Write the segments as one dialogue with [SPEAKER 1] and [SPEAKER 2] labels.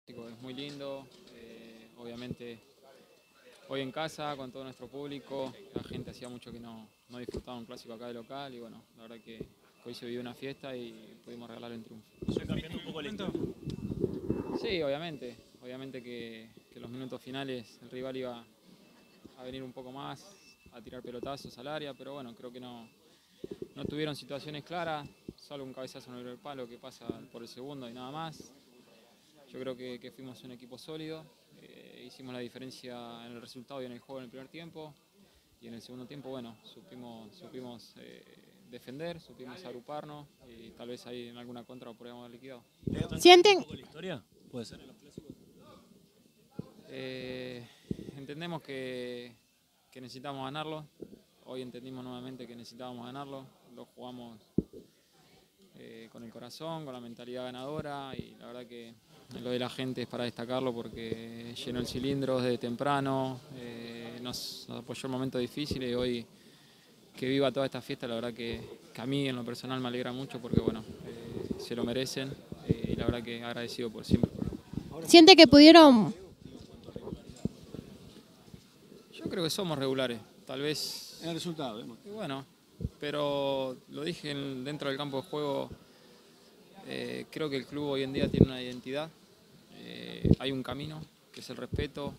[SPEAKER 1] Es muy lindo, obviamente hoy en casa con todo nuestro público, la gente hacía mucho que no disfrutaba un clásico acá de local y bueno, la verdad que hoy se vivió una fiesta y pudimos regalar el triunfo.
[SPEAKER 2] ¿Está cambiando un poco la historia?
[SPEAKER 1] Sí, obviamente que en los minutos finales el rival iba a venir un poco más, a tirar pelotazos al área, pero bueno, creo que no tuvieron situaciones claras, solo un cabezazo en el palo que pasa por el segundo y nada más. Yo creo que fuimos un equipo sólido, hicimos la diferencia en el resultado y en el juego en el primer tiempo y en el segundo tiempo, bueno, supimos defender, supimos agruparnos y tal vez ahí en alguna contra podríamos haber liquidado.
[SPEAKER 2] ¿Sienten un poco la historia? ¿Puede ser en los clásicos?
[SPEAKER 1] Entendemos que necesitamos ganarlo, hoy entendimos nuevamente que necesitábamos ganarlo, lo jugamos con el corazón, con la mentalidad ganadora y la verdad que lo de la gente es para destacarlo porque llenó el cilindro desde temprano, nos apoyó en momentos difíciles y hoy que viva toda esta fiesta la verdad que a mí en lo personal me alegra mucho porque bueno, se lo merecen y la verdad que agradecido por siempre.
[SPEAKER 3] ¿Siente que pudieron?
[SPEAKER 1] Yo creo que somos regulares, tal vez.
[SPEAKER 4] En el resultado,
[SPEAKER 1] Bueno, pero lo dije dentro del campo de juego, creo que el club hoy en día tiene una identidad, hay un camino que es el respeto,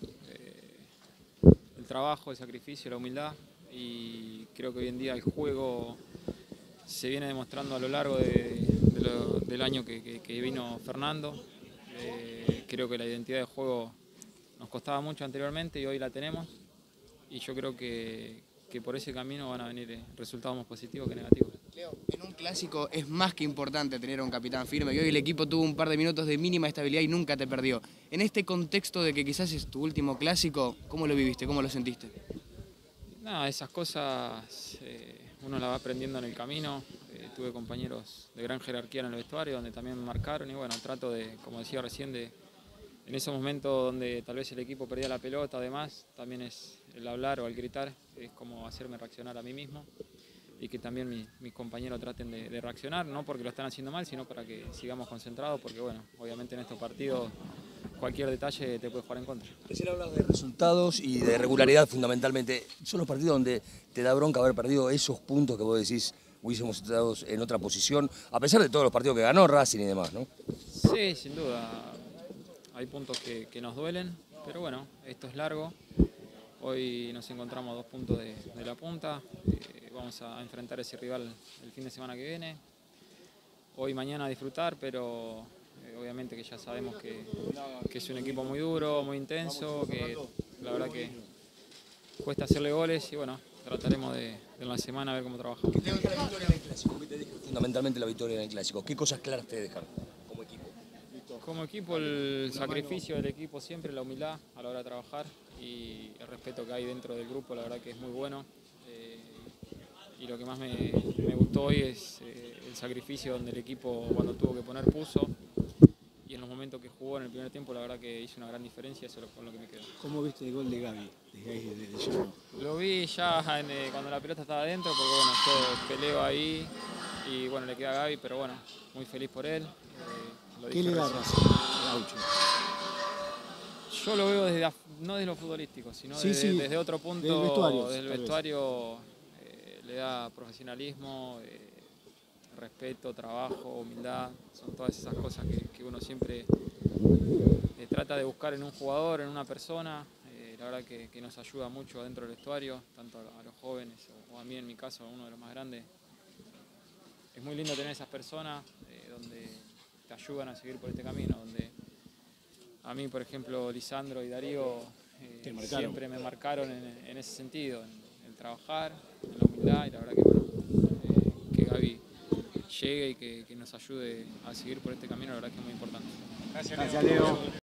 [SPEAKER 1] el trabajo, el sacrificio, la humildad y creo que hoy en día el juego se viene demostrando a lo largo del año que vino Fernando. Creo que la identidad de juego nos costaba mucho anteriormente y hoy la tenemos y yo creo que por ese camino van a venir resultados más positivos que negativos.
[SPEAKER 5] Leo, en un clásico es más que importante tener a un capitán firme, y hoy el equipo tuvo un par de minutos de mínima estabilidad y nunca te perdió. En este contexto de que quizás es tu último clásico, ¿cómo lo viviste? ¿Cómo lo sentiste?
[SPEAKER 1] Nada, esas cosas uno las va aprendiendo en el camino. Tuve compañeros de gran jerarquía en el vestuario donde también me marcaron y bueno, trato de, como decía recién, en esos momentos donde tal vez el equipo perdía la pelota, además, también es el hablar o el gritar, es como hacerme reaccionar a mí mismo y que también mis compañeros traten de reaccionar, no porque lo están haciendo mal, sino para que sigamos concentrados, porque bueno, obviamente en estos partidos cualquier detalle te puede jugar en contra.
[SPEAKER 6] Recién hablas de resultados y de regularidad fundamentalmente. Son los partidos donde te da bronca haber perdido esos puntos que vos decís hubiésemos estado en otra posición, a pesar de todos los partidos que ganó Racing y demás, ¿no?
[SPEAKER 1] Sí, sin duda. Hay puntos que nos duelen, pero bueno, esto es largo. Hoy nos encontramos a 2 puntos de la punta. Vamos a enfrentar a ese rival el fin de semana que viene. Hoy mañana a disfrutar, pero obviamente que ya sabemos que es un equipo muy duro, muy intenso, que la verdad que cuesta hacerle goles y bueno, trataremos de en la semana a ver cómo trabajamos.
[SPEAKER 6] ¿Qué te deja la victoria en el Clásico? ¿Qué te deja fundamentalmente la victoria en el Clásico? ¿Qué cosas claras te dejan como equipo?
[SPEAKER 1] Como equipo el sacrificio del equipo siempre, la humildad a la hora de trabajar y el respeto que hay dentro del grupo, la verdad que es muy bueno. Y lo que más me gustó hoy es el sacrificio donde el equipo cuando tuvo que poner puso y en los momentos que jugó en el primer tiempo la verdad que hizo una gran diferencia, eso es con lo que me quedo.
[SPEAKER 4] ¿Cómo viste el gol de Gaby? De Llano?
[SPEAKER 1] Lo vi ya cuando la pelota estaba adentro porque bueno, yo peleo ahí y bueno, le queda a Gaby, pero bueno, muy feliz por él.
[SPEAKER 4] ¿Qué le da a Gaucho?
[SPEAKER 1] Yo lo veo no desde lo futbolístico, sino desde otro punto del vestuario. Le da profesionalismo, respeto, trabajo, humildad, son todas esas cosas que uno siempre trata de buscar en un jugador, en una persona. La verdad que nos ayuda mucho dentro del vestuario, tanto a los jóvenes o a mí en mi caso, uno de los más grandes. Es muy lindo tener esas personas donde te ayudan a seguir por este camino, donde a mí, por ejemplo, Lisandro y Darío siempre me marcaron en ese sentido, en trabajar, en la humildad y la verdad que, bueno, que Gaby llegue y que nos ayude a seguir por este camino, la verdad que es muy importante.
[SPEAKER 4] Gracias, Leo.